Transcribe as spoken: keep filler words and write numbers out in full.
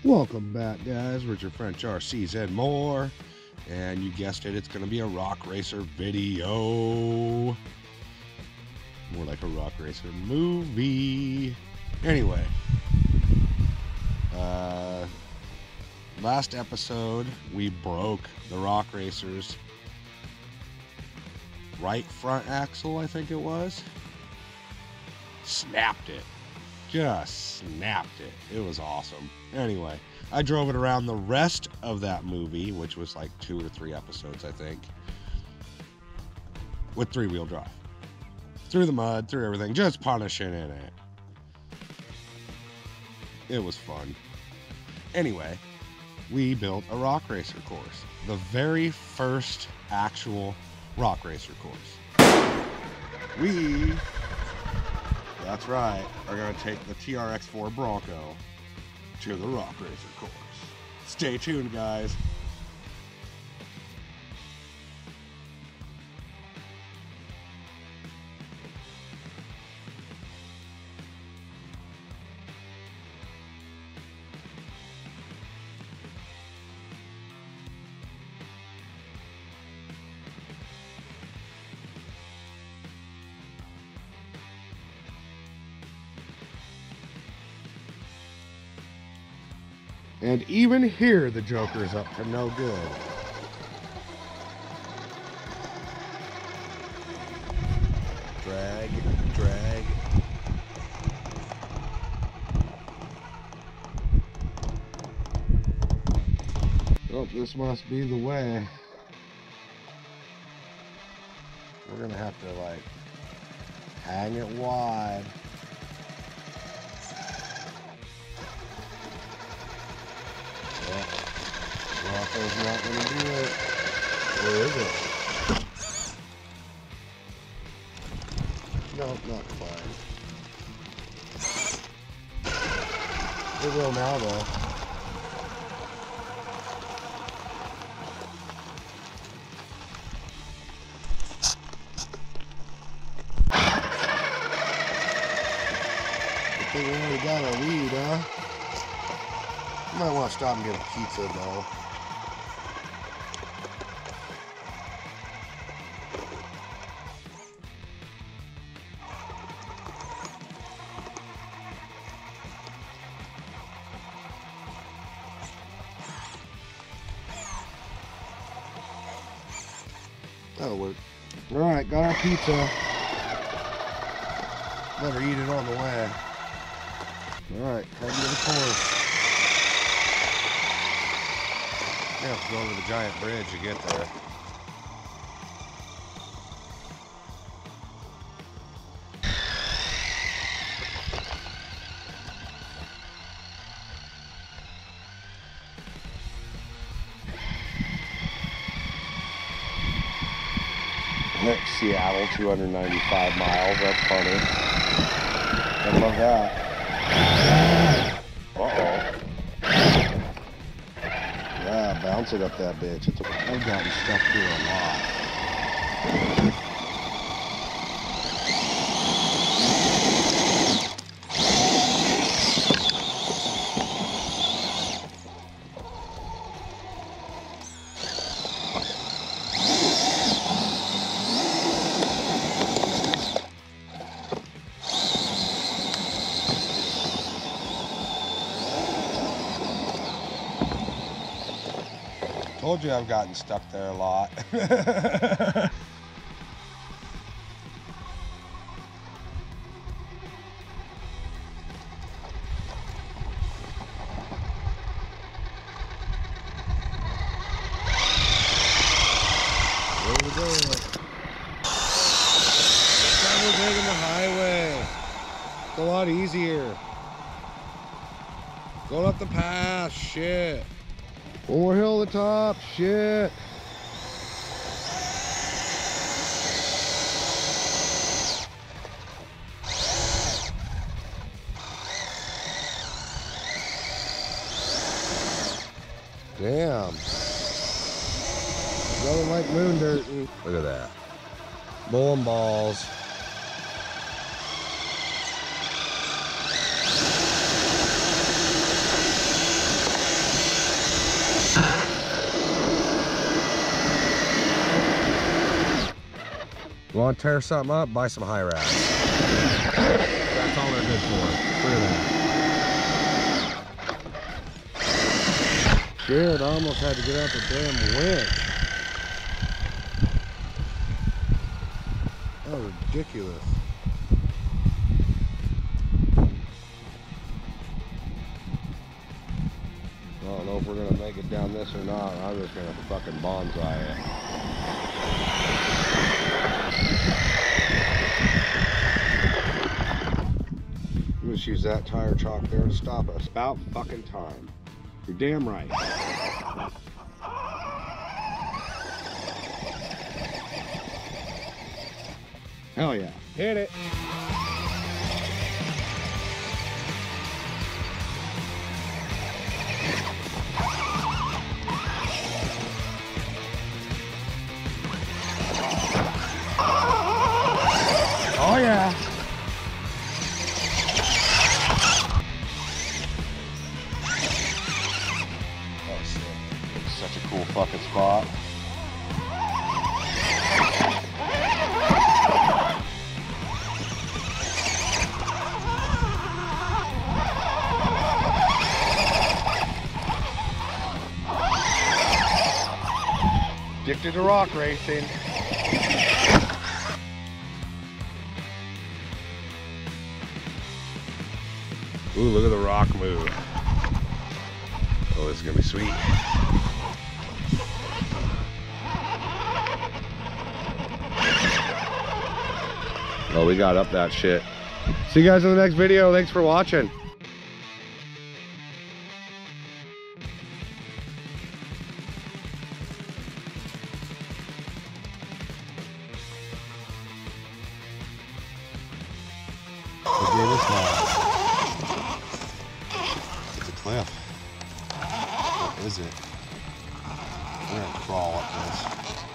Welcome back, guys. Richard French R Cs and more. And you guessed it, it's going to be a Rock Racer video. More like a Rock Racer movie. Anyway, uh, last episode we broke the Rock Racer's right front axle, I think it was. Snapped it. Just snapped it. It was awesome. Anyway, I drove it around the rest of that movie, which was like two or three episodes, I think, with three-wheel drive. Through the mud, through everything, just punishing in it. It was fun. Anyway, we built a Rock Racer course. The very first actual Rock Racer course. We... That's right, are going to take the T R X four Bronco to the Rock Racer course. Stay tuned, guys. And even here, the Joker's up to no good. Drag, drag. Oh, this must be the way. We're gonna have to, like, hang it wide. Rocco's not going to do it. Where is it? No, not quite. It will now, though. I think we already got a lead, huh? You might want to stop and get a pizza, though. That'll work. Alright, got our pizza. Better eat it on the way. Alright, heading to the course. You have to go over the giant bridge to get there. Next Seattle, two hundred ninety-five miles. That's funny. I love that. Uh-oh. Yeah, bounce it up that bitch. It's a, I've gotten stuck here a lot. Told you I've gotten stuck there a lot. Where we going? This time we're taking the highway. It's a lot easier. Going up the pass, shit. One more hill at the top, shit. Damn. Nothing like moon dirt. Look at that. Bowling balls. want to tear something up, buy some high rats. That's all they're good for. Clearly. Shit, I almost had to get out the damn winch. That was ridiculous. I don't know if we're gonna make it down this or not. I'm just gonna fucking bonsai it. I'm just use that tire chalk there to stop us. About fucking time. You're damn right. Hell yeah. Hit it. Oh yeah. Oh shit. It's such a cool fucking spot. Addicted to rock racing. Ooh, look at the rock move. Oh, this is gonna be sweet. Oh, we got up that shit. See you guys in the next video. Thanks for watching. Look at this now. It's a cliff. What is it? We're gonna crawl up this.